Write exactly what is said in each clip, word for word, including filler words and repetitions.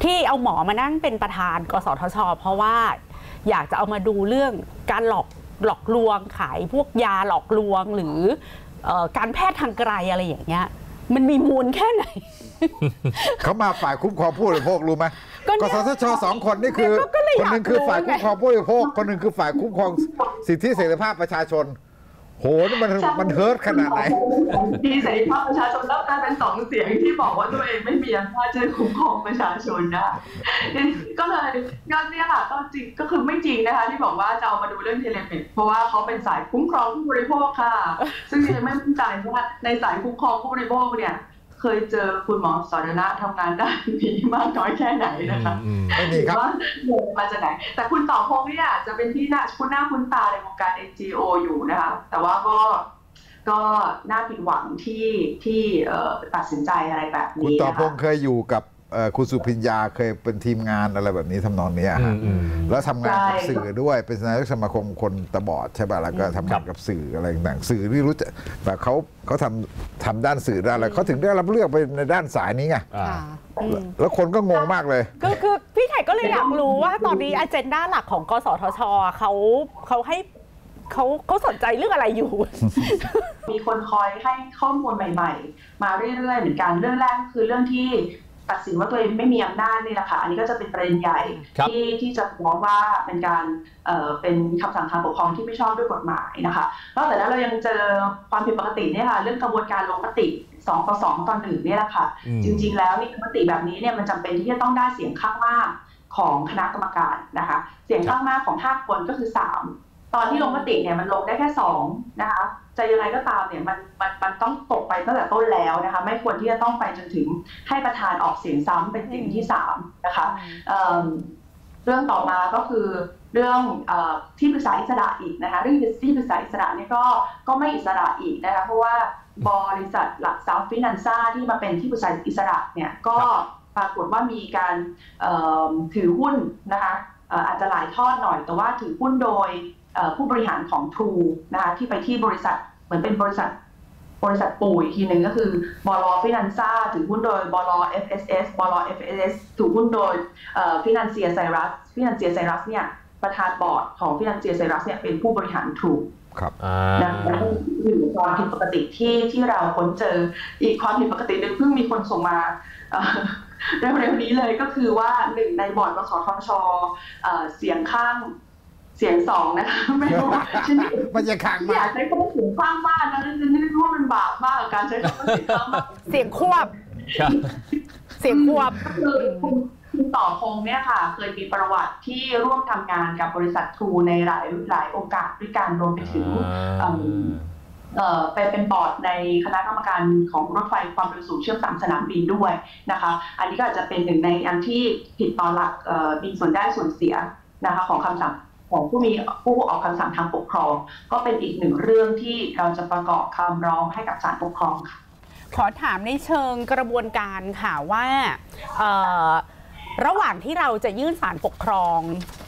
ที่เอาหมอมานั่งเป็นประธานกสทช.เพราะว่าอยากจะเอามาดูเรื่องการหลอกหลอกลวงขายพวกยาหลอกลวงหรือการแพทย์ทางไกลอะไรอย่างเงี้ยมันมีมูลแค่ไหนเขามาฝ่ายคุ้มครองผู้บริโภครู้ไหมกสทช.สองคนนี่คือคนหนึ่งคือฝ่ายคุ้มครองผู้บริโภคคนหนึ่งคือฝ่ายคุ้มครองสิทธิเสรีภาพประชาชนโหนี่มันมันเฮิร์ตขนาดไหนมีเสรีภาพประชาชนแล้วกลายเป็นสองเสียงที่บอกว่าตัวเองไม่มีอำนาจจะคุ้มครองประชาชนนะก็เลยก็เนี่ยค่ะก็จริงก็คือไม่จริงนะคะที่บอกว่าจะเอามาดูเรื่องเทเลเมดเพราะว่าเขาเป็นสายคุ้มครองผู้บริโภคค่ะซึ่งดิฉันไม่มั่นใจว่าในสายคุ้มครองผู้บริโภคเนี่ยเคยเจอคุณหมอสาธารณะทำงานด้านนี้มากน้อยแค่ไหนนะคะไม่มีครับว่ามาจากไหนแต่คุณต่อพงษ์เนี่ยจะเป็นที่น่าคุณหน้าคุณตาในวงการ เอ็น จี โอ อยู่นะคะแต่ว่าก็ก็น่าผิดหวังที่ที่ตัดสินใจอะไรแบบนี้คุณต่อพงษ์เคยอยู่กับคุณสุพิญญาเคยเป็นทีมงานอะไรแบบนี้ทำนองนี้แล้วทำงานกับสื่อด้วยเป็นนายกสมาคมคนตาบอดใช่ป่ะแล้วก็ทำงานกับสื่ออะไรต่างสื่อที่รู้จักแต่เขาเขาทำทำด้านสื่อด้านอะไรเขาถึงได้รับเลือกไปในด้านสายนี้ไงแล้วคนก็งงมากเลยคือคือพี่ไข่ก็เลยอยากรู้ว่าตอนนี้อเจนดาหลักของกสทช.เขาเขาให้เขาเขาสนใจเรื่องอะไรอยู่มีคนคอยให้ข้อมูลใหม่ๆมาเรื่อยๆเหมือนกันเรื่องแรกคือเรื่องที่ตัดสินว่าตัวเองไม่มีอำนาจนี่แหละค่ะอันนี้ก็จะเป็นประเด็นใหญ่ที่ที่จะมองว่าเป็นการเอ่อเป็นคำสั่งทางปกครองที่ไม่ชอบด้วยกฎหมายนะคะนอกจากนั้นเรายังเจอความผิดปกติเนี่ยค่ะเรื่องกระบวนการลงมติสองต่อสองต่อหนึ่งนี่แหละค่ะจริงๆแล้วนี่มติแบบนี้เนี่ยมันจำเป็นที่จะต้องได้เสียงข้างมากของคณะกรรมการนะคะเสียงข้างมากของห้าคนก็คือสามตอนที่ลงมติเนี่ยมันลงได้แค่สองนะคะจะยังไงก็ตามเนี่ยมันมันมันต้องตกไปตั้งแต่ต้นแล้วนะคะไม่ควรที่จะต้องไปจนถึงให้ประธานออกเสียงซ้ำเป็นเสียงที่สามนะคะ เ, เรื่องต่อมาก็คือเรื่องที่ปรึกษาอิสระอีกนะคะเรื่องที่ปรึกษาอิสระนี่ก็ก็ไม่อิสระอีกนะคะเพราะว่าบริษัทหลักทรัพย์ฟินันซ่าที่มาเป็นที่ปรึกษาอิสระเนี่ยก็ปรากฏว่ามีการถือหุ้นนะคะอาจจะหลายทอดหน่อยแต่ว่าถือหุ้นโดยผู้บริหารของ True นะคะที่ไปที่บริษัทเหมือนเป็นบริษัทบริษัทปู่อีกทีหนึ่งก็คือบล.ฟินันซ่าถือหุ้นโดยบล. เอฟ เอส เอส บล. เอฟ เอส เอส ถือหุ้นโดยฟินันเซียไซรัสฟินันเซียไซรัสเนี่ยประธานบอร์ดของฟินันเซียไซรัสเนี่ยเป็นผู้บริหาร True ครับนั่นคือความผิดปกติที่ที่เราค้นเจออีกความผิดปกติหนึ่งเพิ่งมีคนส่งมาเร็วๆนี้เลยก็คือว่าหนึ่งในบอร์ดกสทช.เสียงข้างเสียงสองนะคะไม่รู้ฉันมันจะขังมากอยากใช้คำว่าเสียงข้างบ้านนะฉันไม่รู้ว่ามันบาปมากกับการใช้คำว่าเสียงข้างบ้านเสียงควบเสียงควบคือคุณต่อพงษ์เนี่ยค่ะเคยมีประวัติที่ร่วมทำงานกับบริษัททรูในหลายหลายโอกาสด้วยการรวมไปถึงไปเป็นบอร์ดในคณะกรรมการของรถไฟความเร็วสูงเชื่อมสามสนามบินด้วยนะคะอันนี้ก็อาจจะเป็นหนึ่งในอันที่ผิดต่อหลักมีส่วนได้ส่วนเสียนะคะของคำสั่งของผู้มีผู้ออกคำสั่งทางปกครองก็เป็นอีกหนึ่งเรื่องที่เราจะประกอบคำร้องให้กับศาลปกครองค่ะขอถามในเชิงกระบวนการค่ะว่าระหว่างที่เราจะยื่นศาลปกครอง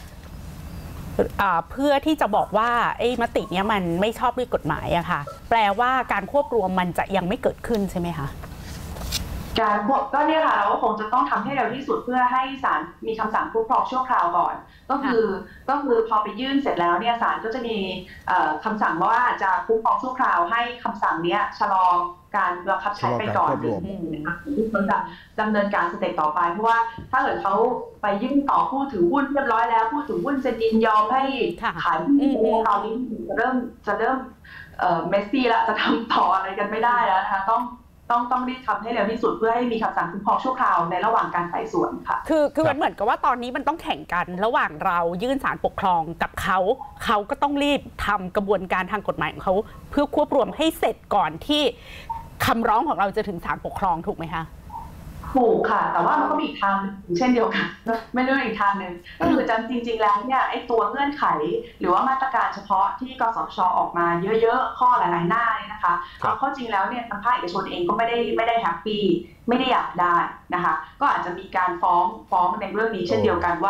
เพื่อที่จะบอกว่าไอ้มติเนี้ยมันไม่ชอบด้วยกฎหมายอะค่ะแปลว่าการควบรวมมันจะยังไม่เกิดขึ้นใช่ไหมคะการควบก็เนี่ยค่ะเราก็คงจะต้องทำให้เร็วที่สุดเพื่อให้ศาลมีคำสั่งคุ้มครองชั่วคราวก่อนก็คือก็คือพอไปยื่นเสร็จแล้วเนี่ยศาลก็จะมีคำสั่งว่าจะคุ้มครองชั่วคราวให้คำสั่งนี้ชะลอการบังคับใช้ไปก่อนที่เขาจะดำเนินการสเต็ปต่อไปเพราะว่าถ้าเกิดเขาไปยื่นต่อผู้ถือหุ้นเรียบร้อยแล้วผู้ถือหุ้นจะยินยอมให้ขายหุ้นคราวนี้จะเริ่มจะเริ่มเมสซี่ละจะทำต่ออะไรกันไม่ได้แล้วนะคะต้องต้องต้องรีบทำให้เร็วที่สุดเพื่อให้มีคำสั่งคุ้มครองชั่วคราวในระหว่างการไต่สวนค่ะคือคือมันเหมือนกับว่าตอนนี้มันต้องแข่งกันระหว่างเรายื่นศาลปกครองกับเขาเขาก็ต้องรีบทำกระบวนการทางกฎหมายของเขาเพื่อควบรวมให้เสร็จก่อนที่คำร้องของเราจะถึงศาลปกครองถูกไหมคะถูกค่ะแต่ว่ามันก็มีอีกทางเช่นเดียวกันไม่เลือกอีกทางหนึ่งก็คือจริงๆแล้วเนี่ยไอ้ตัวเงื่อนไขหรือว่ามาตรการเฉพาะที่กสทช.ออกมาเยอะๆข้อหลายๆหน้าเนี่ยนะคะเอาเข้าจริงแล้วเนี่ยทางภาคเอกชนเองก็ไม่ได้ไม่ได้แฮปปี้ไม่ได้อยากได้นะคะก็อาจจะมีการฟ้องฟ้องในเรื่องนี้เช่นเดียวกันว่าก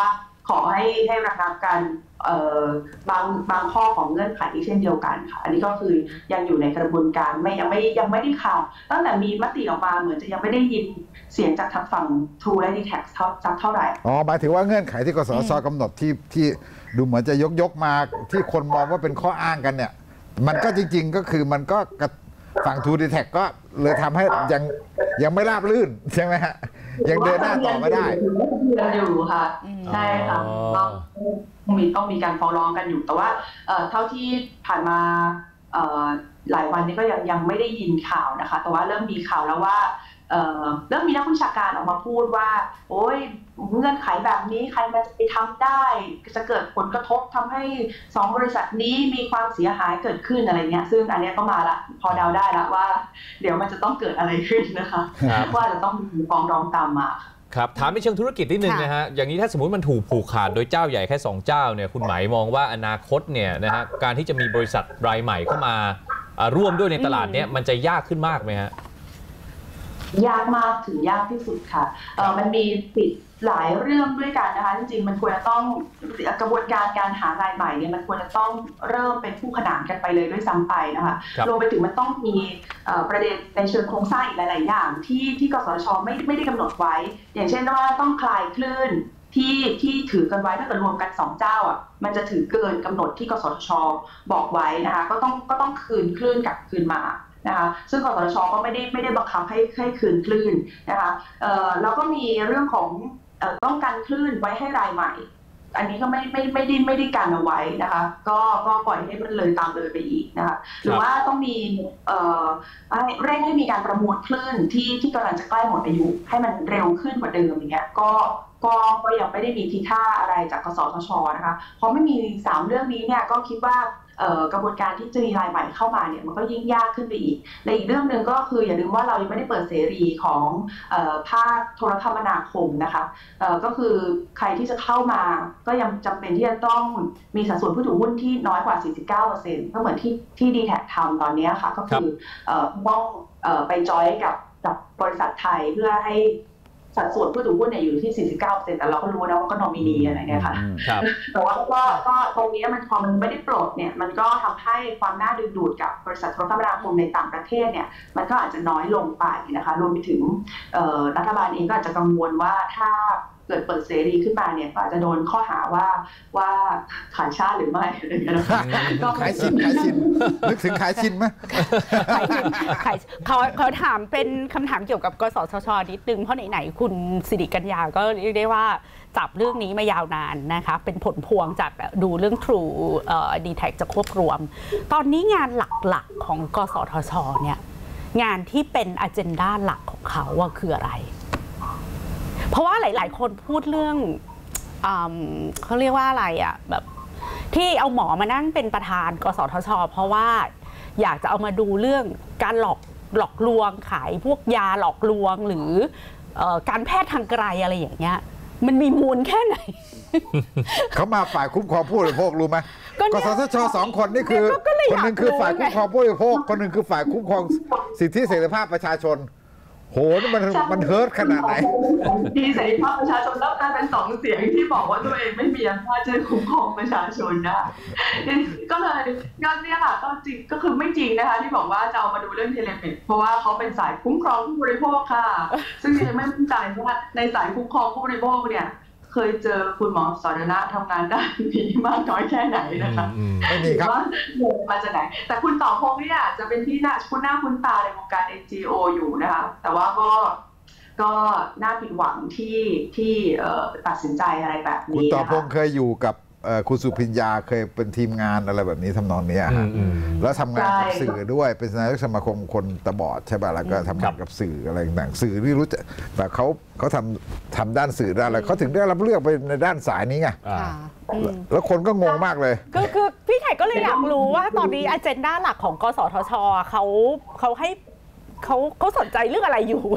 ขอให้ให้ระงับการบางบางข้อของเงื่อนไขเช่นเดียวกันค่ะอันนี้ก็คือยังอยู่ในกระบวนการไม่ยังไม่ยังไม่ได้ข่าวตั้งแต่มีมติออกมาเหมือนจะยังไม่ได้ยินเสียงจากทางฝั่ง True และ ดี แท็ก สักเท่าไหร่อ๋อหมายถึงว่าเงื่อนไขที่กสทช.กำหนดที่ที่ดูเหมือนจะยกยกมาที่คนมองว่าเป็นข้ออ้างกันเนี่ยมันก็จริงๆก็คือมันก็ฝั่ง True ดี แท็ก ก็เลยทำให้ยังยังไม่ราบรื่นใช่ไหมฮะยังเดินหน้าต่อไม่ได้อยู่ค่ะใช่ค่ะต้องมีต้องมีการฟ้องร้องกันอยู่แต่ว่าเท่าที่ผ่านมาหลายวันนี้ก็ยังยังไม่ได้ยินข่าวนะคะแต่ว่าเริ่มมีข่าวแล้วว่าเริ่มมีนักวิชาการออกมาพูดว่าโอ้ยเงื่อนไขแบบนี้ใครมันจะไปทำได้จะเกิดผลกระทบทำให้สองบริษัทนี้มีความเสียหายเกิดขึ้นอะไรเงี้ยซึ่งอันนี้ก็มาละพอเดาได้ละว่าเดี๋ยวมันจะต้องเกิดอะไรขึ้นนะคะว่าจะต้องมีฟ้องร้องตามมาครับถามในเชิงธุรกิจนิดนึงนะฮะอย่างนี้ถ้าสมมติมันถูกผูกขาดโดยเจ้าใหญ่แค่สองเจ้าเนี่ยคุณหมายมองว่าอนาคตเนี่ยนะฮะการที่จะมีบริษัทรายใหม่เข้ามาร่วมด้วยในตลาดเนี้ยมันจะยากขึ้นมากไหมฮะยากมากถึงยากที่สุดค่ะเออมันมีติดหลายเรื่องด้วยกันนะคะจริงๆมันควรจะต้องกระบวนการการหารายใหม่เนี่ยมันควรจะต้องเริ่มเป็นคู่ขนานกันไปเลยด้วยซ้ำไปนะคะรวมไปถึงมันต้องมีประเด็นในเชิงโครงสร้างอีกหลายๆอย่างที่ที่กสทช.ไม่ไม่ได้กำหนดไว้อย่างเช่นว่าต้องคลายคลื่นที่ที่ถือกันไว้ถ้าเกิดรวมกันสองเจ้าอ่ะมันจะถือเกินกำหนดที่กสทช.บอกไว้นะคะก็ต้องก็ต้องคืนคลื่นกลับคืนมานะคะซึ่งกสทช.ก็ไม่ได้ไม่ได้บังคับให้ให้คืนคลื่นนะคะแล้วก็มีเรื่องของต้องการคลื่นไว้ให้รายใหม่อันนี้ก็ไม่ไม่ไม่ได้ไม่ได้กันเอาไว้นะคะก็ก็ปล่อยให้มันเลยตามเลยไปอีกนะคะหรือว่าต้องมีเร่งให้มีการประมวลคลื่นที่ที่กำลังจะใกล้หมดอายุให้มันเร็วขึ้นกว่าเดิมอย่างเงี้ยก็ก็ก็ยังไม่ได้มีทีท่าอะไรจากกสทช.นะคะเพราะไม่มีสามเรื่องนี้เนี่ยก็คิดว่ากระบวนการที่จะมีรายใหม่เข้ามาเนี่ยมันก็ยิ่งยากขึ้นไปอีกและอีกเรื่องหนึ่งก็คืออย่าลืมว่าเรายังไม่ได้เปิดเสรีของภาคโทรคมนาคมนะคะก็คือใครที่จะเข้ามาก็ยังจำเป็นที่จะต้องมีสัดส่วนผู้ถือหุ้นที่น้อยกว่า สี่สิบเก้าเปอร์เซ็นต์ ก็เหมือนที่ที่ ดี แท็ก ทำตอนนี้ค่ะก็คือต้องไปจอยกับกับบริษัทไทยเพื่อให้สัดส่วนผู้ถือหุ้นเนี่ยอยู่ที่ สี่สิบเก้าเปอร์เซ็นต์ แต่เราก็รู้นะว่าก็นอมินีอะไรเนี่ยค่ะแต่ว่าก็ก็ตรงนี้มันพอมันไม่ได้ปลดเนี่ยมันก็ทำให้ความน่าดึงดูดกับบริษัทโทรคมนาคมในต่างประเทศเนี่ยมันก็อาจจะน้อยลงไปนะคะรวมไปถึงรัฐบาลเองก็อาจจะกังวลว่าถ้าเกิดเปิดเสรีขึ้นมาเนี่ยก็อาจจะโดนข้อหาว่าว่าขายชาติหรือไม่อะไรอย่างเงี้ยก็ขายชินขายชินนึกถึงขายชินไหมขายชินขายเขาเขาถามเป็นคำถามเกี่ยวกับกสทช.นิดนึงเพราะไหนๆคุณสิริกัญญาก็เรียกได้ว่าจับเรื่องนี้มายาวนานนะคะเป็นผลพวงจากดูเรื่อง True ดี แท็ก จะควบรวมตอนนี้งานหลักๆของกสทช.เนี่ยงานที่เป็นอเจนดาหลักของเขาว่าคืออะไรเพราะว่าหลายๆคนพูดเรื่องเขาเรียกว่าอะไรอ่ะแบบที่เอาหมอมานั่งเป็นประธานกสทช.เพราะว่าอยากจะเอามาดูเรื่องการหลอกหลอกลวงขายพวกยาหลอกลวงหรือการแพทย์ทางไกลอะไรอย่างเงี้ยมันมีมูลแค่ไหนเขามาฝ่ายคุ้มครองผู้บริโภครู้ไหมกสทช.สองคนนี่คือคนหนึ่งคือฝ่ายคุ้มครองผู้บริโภคคนหนึ่งคือฝ่ายคุ้มครองสิทธิเสรีภาพประชาชนโหนี่มันมันเฮิร์ตขนาดไหนที่เสรีภาพประชาชนแล้วกลายเป็นสองเสียงที่บอกว่าตัวเองไม่มีอำนาจจะคุ้มครองประชาชนได้ก็เลยก็เนี่ยค่ะก็จริงก็คือไม่จริงนะคะที่บอกว่าจะเอามาดูเรื่องเทเลเมดเพราะว่าเขาเป็นสายคุ้มครองผู้บริโภคค่ะซึ่งยังไม่มั่นใจว่าในสายคุ้มครองผู้บริโภคเนี่ยเคยเจอคุณหมอสรณะทำงานด้านนี้มากน้อยแค่ไหนนะคะไม่มีครับว่ามาจากไหนแต่คุณต่อพงษ์เนี่ยจะเป็นที่น่าคุ้นหน้าคุ้นตาในวงการ เอ็น จี โอ อยู่นะคะแต่ว่าก็ก็น่าผิดหวังที่ที่ตัดสินใจอะไรแบบนี้คุณต่อพงษ์เคยอยู่กับคุณสุพิญญาเคยเป็นทีมงานอะไรแบบนี้ทำนองนี้แล้วทำงานกับสื่อด้วยเป็นนายกสมาคมคนตาบอดใช่ป่ะแล้วก็ทำงานกับสื่ออะไรต่างสื่อที่รู้จักแบบเขาเขาทำทำด้านสื่อด้านอะไรเขาถึงได้รับเลือกไปในด้านสายนี้ไงแล้วคนก็งงมากเลยก็คือพี่ไข่ก็เลยอยากรู้ว่าตอนนี้อเจนดาหลักของกสทช.เขาเขาให้เขาเขาสนใจเรื่องอะไรอยู่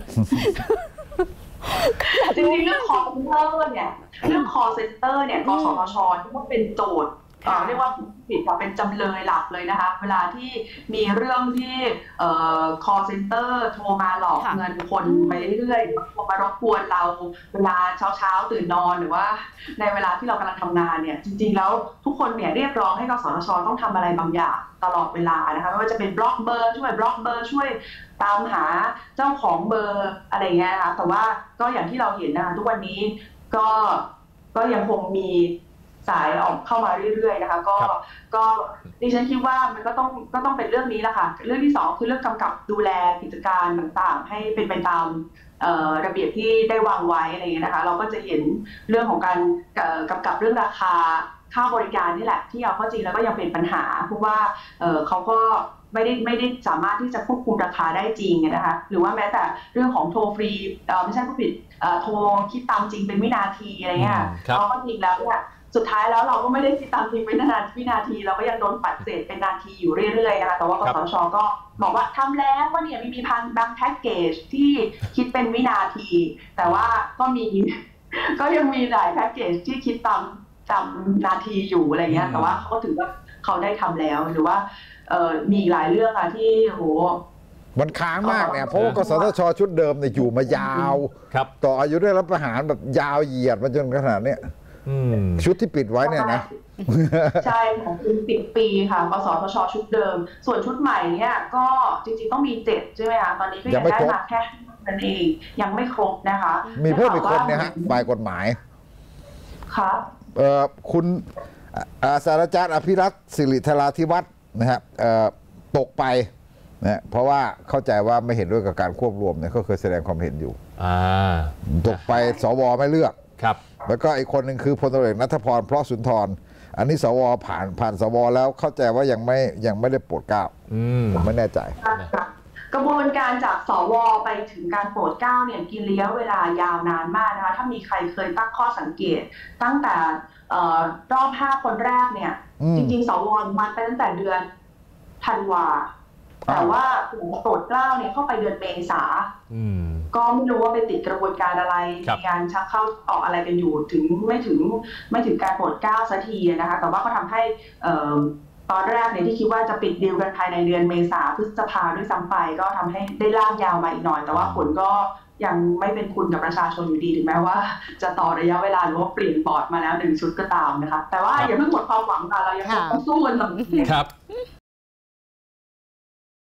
จริงๆเรื่อง call center เนี่ยเรื่อง call center เนี่ยกสทช.ที่ว่าเป็นโจทย์เรียกว่าผิดเป็นจำเลยหลักเลยนะคะเวลาที่มีเรื่องที่ call center โทรมาหลอกเงินคนไปเรื่อยๆโทรมารบกวนเราเวลาเช้าๆตื่นนอนหรือว่าในเวลาที่เรากำลังทำงานเนี่ยจริงๆแล้วทุกคนเนี่ยเรียกร้องให้กสทช.ต้องทำอะไรบางอย่างตลอดเวลานะคะไม่ว่าจะเป็นบล็อกเบอร์ช่วยบล็อกเบอร์ช่วยตามหาเจ้าของเบอร์อะไรเงี้ยนะคะแต่ว่าก็อย่างที่เราเห็นนะคะทุกวันนี้ก็ก็ยังคงมีสายออกเข้ามาเรื่อยๆนะคะก็ก็ดิฉันคิดว่ามันก็ต้องก็ต้องเป็นเรื่องนี้แหละค่ะเรื่องที่สองคือเรื่องกำกับดูแลกิจการต่างๆให้เป็นไปตามระเบียบที่ได้วางไว้อะไรเงี้ยนะคะเราก็จะเห็นเรื่องของการกำกับเรื่องราคาค่าบริการนี่แหละที่เอาเข้าจริงแล้วก็ยังเป็นปัญหาเพราะว่าเขาก็ไม่ได้ไม่ได้สามารถที่จะควบคุมราคาได้จริงนะคะหรือว่าแม้แต่เรื่องของโทรฟรีไม่ใช่ผู้ผิดโทรคิดตามจริงเป็นวินาทีอะไรเงี้ยเขาก็จริงแล้วเนี่ยสุดท้ายแล้วเราก็ไม่ได้คิดตามจริงเป็นนาทีวินาทีเราก็ยังโดนปัดเศษเป็นนาทีอยู่เรื่อยๆนะคะแต่ว่ากสทช.ก็บอกว่าทำแล้วว่าเนี่ยมีพันบางแพ็กเกจที่คิดเป็นวินาทีแต่ว่าก็มีก็ยังมีหลายแพ็กเกจที่คิดตามตามนาทีอยู่อะไรเงี้ยแต่ว่าเขาก็ถือว่าเขาได้ทำแล้วหรือว่ามีหลายเรื่องอะที่โหมันค้างมากเนี่ยเพราะว่ากสทช.ชุดเดิมเนี่ยอยู่มายาวต่ออายุได้รับประหารแบบยาวเหยียดมาจนขนาดเนี้ยชุดที่ปิดไว้เนี่ยนะใช่ของคุณสิบปีค่ะกสทช.ชุดเดิมส่วนชุดใหม่เนี่ยก็จริงๆต้องมีเจ็ดใช่ไหมคะตอนนี้ก็ยังได้มาแค่นั่นเองยังไม่ครบนะคะมีเพิ่มอีกคนเนี่ยฮะฝ่ายกฎหมายครับเอ่อคุณศาสตราจารย์อภิรัตน์ศิริธราธิวัฒน์นะครับตกไปนะเพราะว่าเข้าใจว่าไม่เห็นด้วยกับการควบรวมเนี่ยก็เคยแสดงความเห็นอยู่ตกไปสวไม่เลือกครับแล้วก็อีกคนหนึ่งคือพลตำรวจเอกณัฐพรเพราะสุนทรอันนี้สวผ่านผ่านสวแล้วเข้าใจว่ายังไม่ยังไม่ได้โปรดเกล้าผมไม่แน่ใจกระบวนการจากสวไปถึงการโปรดเกล้าเนี่ยกินระยะเวลายาวนานมากนะคะถ้ามีใครเคยตั้งข้อสังเกตตั้งแต่รอบห้าคนแรกเนี่ยจริงๆสวมันไปตั้งแต่เดือนธันวาแต่ว่าโปรดเกล้าเนี่ยเข้าไปเดือนเมษาก็ไม่รู้ว่าไปติดกระบวนการอะไรในการชักเข้าออกอะไรกันอยู่ถึงไม่ถึงไม่ถึงการโปรดเกล้าสักทีนะคะแต่ว่าก็ทำให้ตอนแรกเนี่ยที่คิดว่าจะปิดดีลกันภายในเดือนเมษาพฤษภาด้วยซ้ำไปก็ทำให้ได้ลากยาวมาอีกหน่อยแต่ว่าผลก็ยังไม่เป็นคุณกับประชาชนอยู่ดีถึงแม้ว่าจะต่อระยะเวลาหรือว่าเปลี่ยนบอร์ดมาแล้วหนึ่งชุดก็ตามนะคะแต่ว่าอย่าเพิ่งหมดความหวังค่ะเรายังต้องสู้กันต่อครับ